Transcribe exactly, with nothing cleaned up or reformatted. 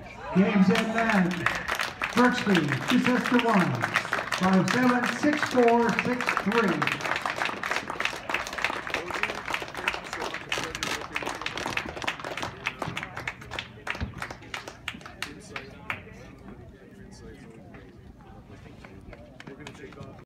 Games in men. Brooksby, two sets to one. five seven, six four, six three.